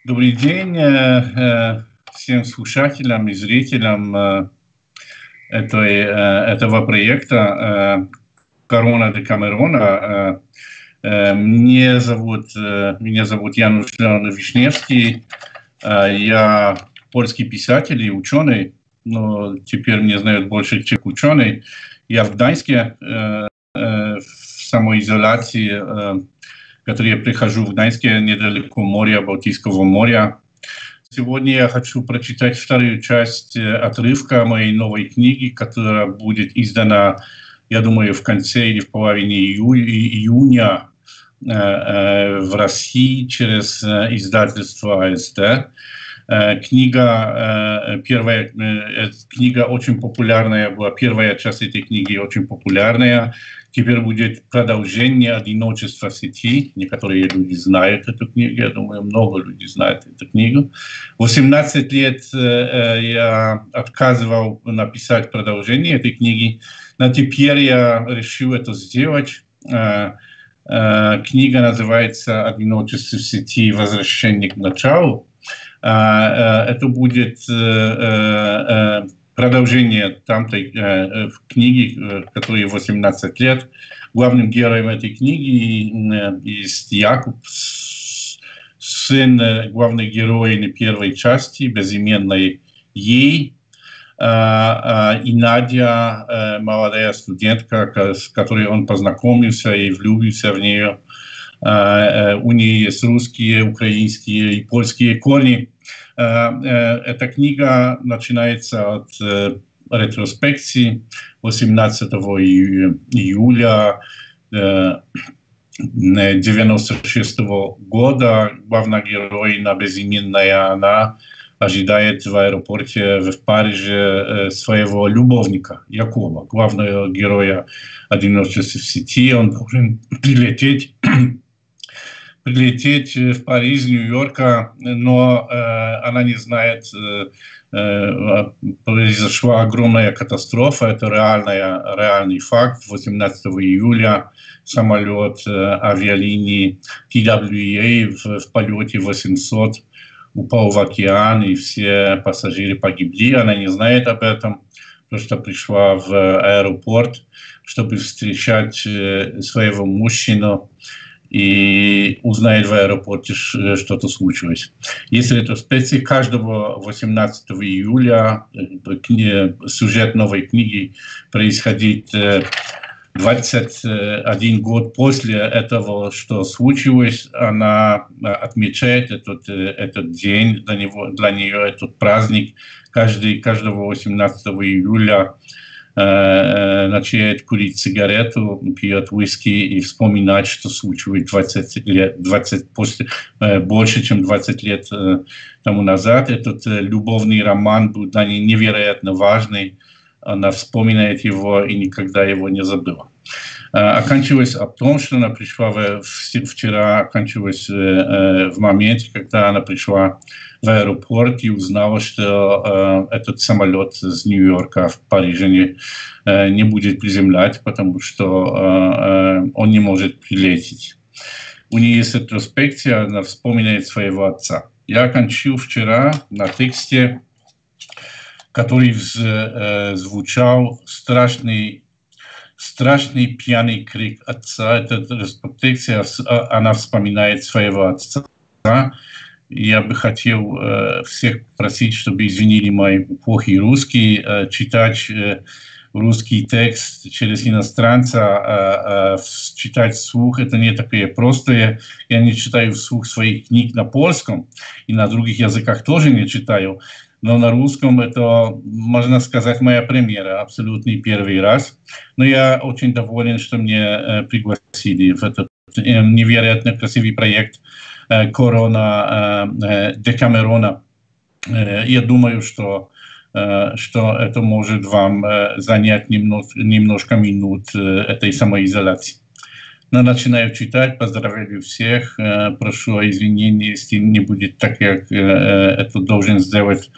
Добрый день всем слушателям и зрителям этого проекта «Корона Декамерона». Меня зовут Януш Вишневский. Я польский писатель и ученый, но теперь меня знают больше, чем ученый. Я в Гданьске, в самоизоляции, который я прихожу в Гданьске, недалеко моря, Балтийского моря. Сегодня я хочу прочитать вторую часть отрывка моей новой книги, которая будет издана, я думаю, в конце или в половине июня в России через издательство АСТ. Книга очень популярная была, первая часть этой книги очень популярная. Теперь будет продолжение «Одиночество в сети». Некоторые люди знают эту книгу, я думаю, много людей знают эту книгу. 18 лет я отказывал написать продолжение этой книги, но теперь я решил это сделать. Книга называется «Одиночество в сети. Возвращение к началу». Это будет продолжение тамтой книги, которой 18 лет. Главным героем этой книги есть Якуб, сын главной героини первой части, безименной ей, и Надя, молодая студентка, с которой он познакомился и влюбился в нее. У нее есть русские, украинские и польские корни. Эта книга начинается от ретроспекции 18 июля 1996 года. Главная героиня безименная, она ожидает в аэропорте в Париже своего любовника Якова, главного героя «Одиночества в сети». Он должен прилететь в Париж, Нью-Йорка, но она не знает, произошла огромная катастрофа, это реальный факт. 18 июля самолет авиалинии TWA в полете 800 упал в океан, и все пассажиры погибли. Она не знает об этом, просто пришла в аэропорт, чтобы встречать своего мужчину, и узнает в аэропорте, что-то случилось. Есть ретроспекция каждого 18 июля. Сюжет новой книги происходит 21 год после этого, что случилось. Она отмечает этот день, для нее этот праздник. Каждого 18 июля начинает курить сигарету, пьет виски и вспоминать, что случилось больше, чем 20 лет тому назад. Этот любовный роман был для нее невероятно важный. Она вспоминает его и никогда его не забыла. Оканчивалось о том, что она пришла вчера, оканчивалось в моменте, когда она пришла в аэропорт и узнала, что этот самолет из Нью-Йорка в Париже не будет приземлять, потому что он не может прилететь. У нее есть ретроспекция, она вспоминает своего отца. Я окончил вчера на тексте, который звучал страшный пьяный крик отца. Это ретроспекция, она вспоминает своего отца. Я бы хотел всех просить, чтобы извинили мой плохий русский, читать русский текст через иностранца, читать вслух. Это не такое простое. Я не читаю вслух своих книг на польском, и на других языках тоже не читаю. Но на русском это, можно сказать, моя премьера, абсолютный первый раз. Но я очень доволен, что меня пригласили в этот невероятно красивый проект «Корона Декамерона». Я думаю, что это может вам занять немножко минут этой самоизоляции. Но начинаю читать, поздравляю всех, прошу извинения, если не будет так, как это должен сделать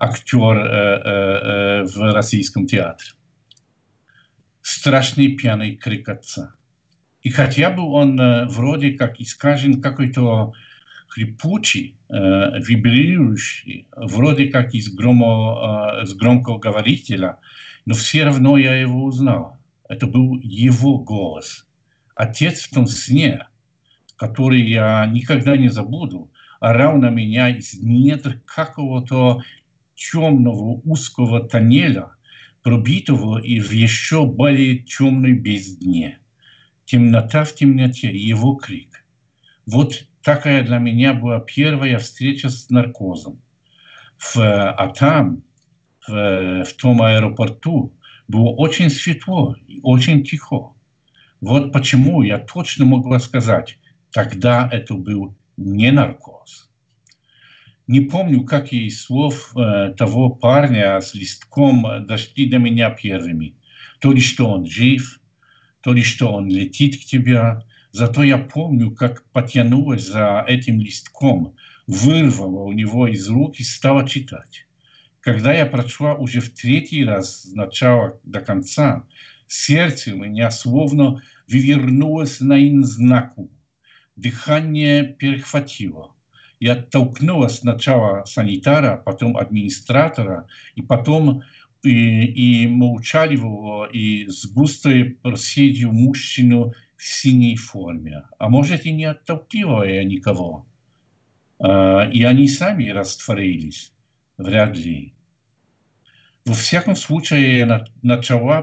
актер в российском театре. Страшный пьяный крик отца. И хотя бы он вроде как искажен какой-то хрипучий, вибрирующий, вроде как с громкоговорителя, но все равно я его узнал. Это был его голос. Отец в том сне, который я никогда не забуду, орал на меня из недр какого-то темного узкого тоннеля, пробитого и в еще более темной бездне. Темнота в темноте, его крик. Вот такая для меня была первая встреча с наркозом. А там, в том аэропорту, было очень светло и очень тихо. Вот почему я точно могла сказать, тогда это был не наркоз. Не помню, какие слов того парня с листком дошли до меня первыми. То ли что он жив, то ли что он летит к тебе. Зато я помню, как потянулась за этим листком, вырвала у него из рук и стала читать. Когда я прочла уже в третий раз с начала до конца, сердце у меня словно вывернулось наизнанку. Дыхание перехватило. Я оттолкнула сначала санитара, потом администратора, и потом и молчаливого, и с густой проседью мужчину в синей форме. А может, и не оттолкнула я никого. И они сами растворились. Вряд ли. Во всяком случае, я начала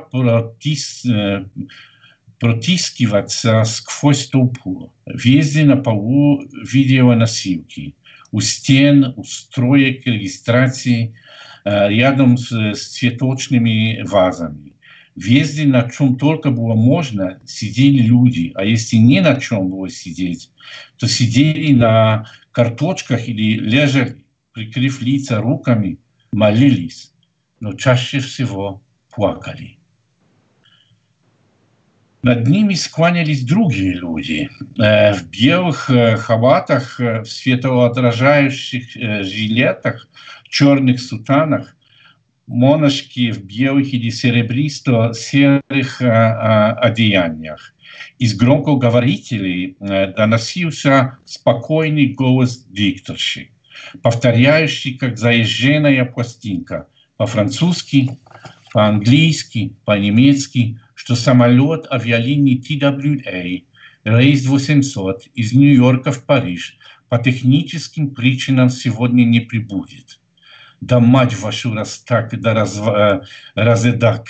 протискиваться сквозь толпу. Везде на полу видеоносилки. У стен, у строек регистрации, рядом с цветочными вазами. Везде, на чем только было можно, сидели люди. А если не на чем было сидеть, то сидели на карточках или лежали, прикрыв лица руками, молились, но чаще всего плакали. Над ними склонялись другие люди в белых халатах, в светоотражающих жилетах, черных сутанах, монашки в белых или серебристо-серых одеяниях. Из громкоговорителей доносился спокойный голос дикторши, повторяющий, как заезженная пластинка, по-французски, по-английски, по-немецки, что самолет авиалинии TWA, рейс 800 из Нью-Йорка в Париж по техническим причинам сегодня не прибудет. Да мать вашу раз так, да разэдак.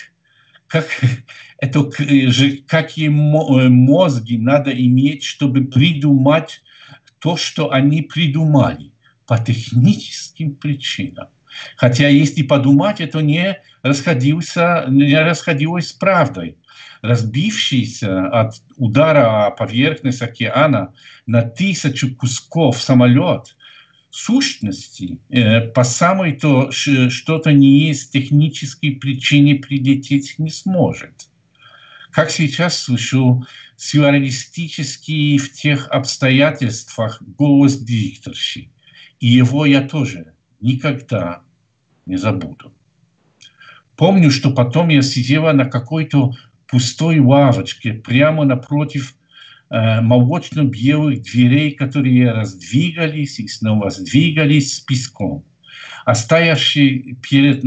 Какие мозги надо иметь, чтобы придумать то, что они придумали по техническим причинам. Хотя, если подумать, это не расходилось с правдой. Разбившийся от удара о поверхность океана на 1000 кусков самолет, в сущности, по самой то что-то не есть технической причине прилететь не сможет. Как сейчас слышу сюрреалистический в тех обстоятельствах голос дикторши. И его я тоже никогда не забуду. Помню, что потом я сидела на какой-то пустой лавочке прямо напротив молочно-белых дверей, которые раздвигались и снова сдвигались с песком. А стоящий перед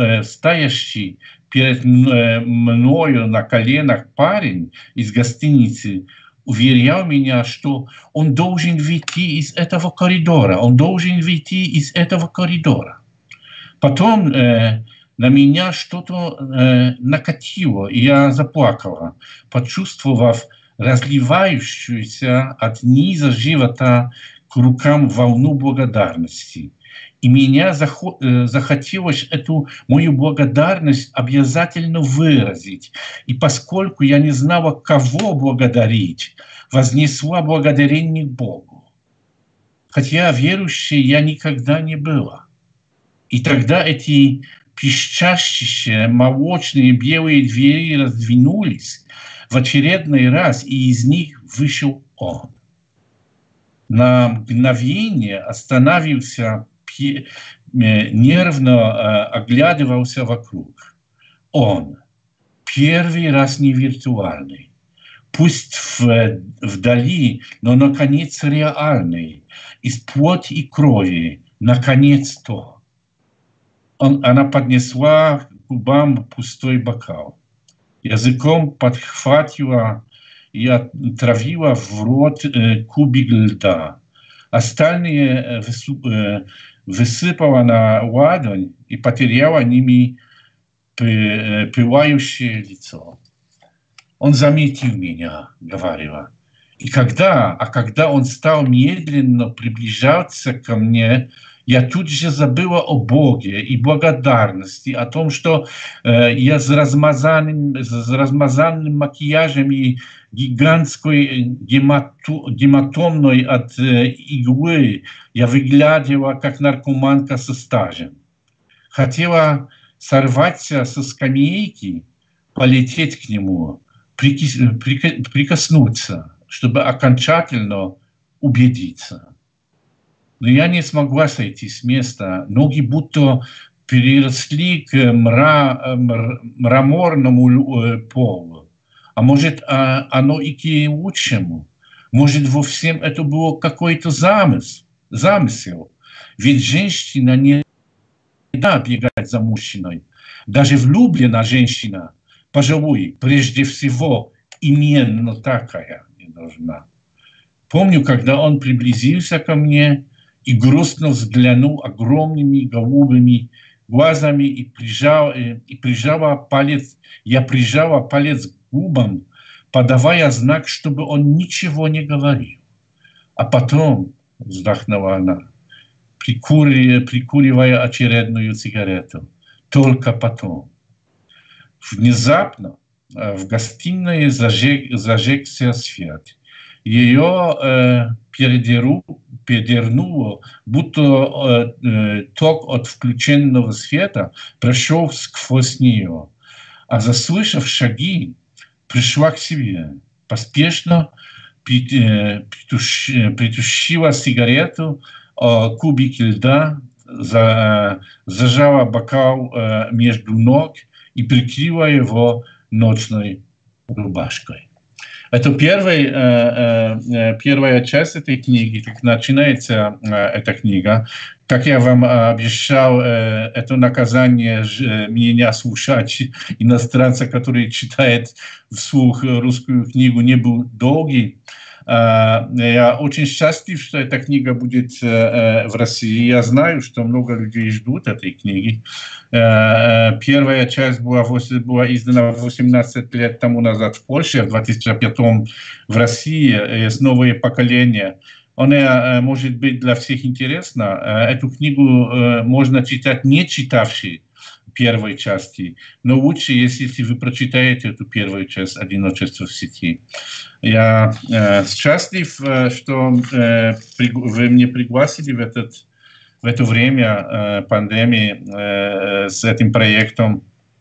мною на коленах парень из гостиницы уверял меня, что он должен выйти из этого коридора. Он должен выйти из этого коридора. Потом на меня что-то накатило, и я заплакала, почувствовав разливающуюся от низа живота к рукам волну благодарности. И меня захотелось эту мою благодарность обязательно выразить. И поскольку я не знала, кого благодарить, вознесла благодарение Богу. Хотя верующей я никогда не была. И тогда эти пищащие молочные белые двери раздвинулись в очередной раз, и из них вышел он. На мгновение остановился, нервно оглядывался вокруг. Он, первый раз не виртуальный, пусть вдали, но наконец реальный. из плоти и крови, наконец-то. Она поднесла к губам пустой бокал. Языком подхватила и отравила в рот кубик льда. Остальные высыпала на ладонь и потеряла ними пылающее лицо. Он заметил меня, говорила. И когда он стал медленно приближаться ко мне, я тут же забыла о Боге и благодарности, о том, что я с размазанным макияжем и гигантской гематомной от иглы я выглядела как наркоманка со стажем. Хотела сорваться со скамейки, полететь к нему, прикоснуться, чтобы окончательно убедиться. Но я не смогла сойти с места. Ноги будто переросли к мраморному полу. А может, оно и к лучшему. Может, во всем это было какой-то замысел. Ведь женщина не должна бегать за мужчиной. Даже влюбленная женщина, пожалуй, прежде всего, именно такая не должна. Помню, когда он приблизился ко мне и грустно взглянул огромными голубыми глазами и прижала палец к губам, подавая знак, чтобы он ничего не говорил. А потом, вздохнула она, прикуривая очередную сигарету, только потом. Внезапно в гостиной зажегся свет. Ее передернуло, будто ток от включенного света прошел сквозь нее. А заслышав шаги, пришла к себе. Поспешно притушила сигарету, кубик льда, зажала бокал между ног и прикрыла его ночной рубашкой. Это первая часть этой книги, как начинается эта книга. Как я вам обещал, это наказание меня слушать, иностранца, который читает вслух русскую книгу, не был долгий. Я очень счастлив, что эта книга будет в России. Я знаю, что много людей ждут этой книги. Первая часть была издана 18 лет тому назад в Польше, в 2005 в России. Есть новое поколение. Она может быть для всех интересна. Эту книгу можно читать, не читавший первой части, но лучше, если вы прочитаете эту первую часть «Одиночество в сети». Я счастлив, что вы меня пригласили в это время пандемии с этим проектом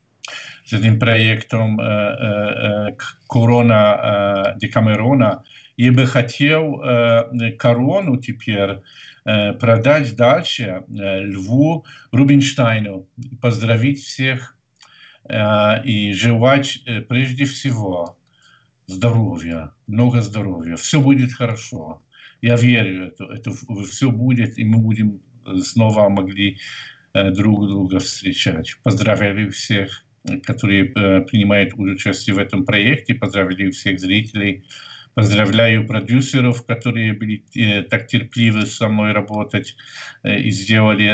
«Корона Декамерона». Я бы хотел корону теперь продать дальше Льву Рубинштейну, поздравить всех и желать прежде всего здоровья, много здоровья. Все будет хорошо. Я верю, это все будет, и мы будем снова могли друг друга встречать. Поздравляю всех, которые принимают участие в этом проекте, поздравляю всех зрителей. Поздравляю продюсеров, которые были так терпеливы со мной работать и сделали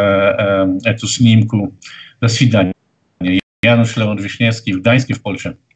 эту снимку. До свидания. Janusz Leon Wiśniewski w Gdańsku w Polsce.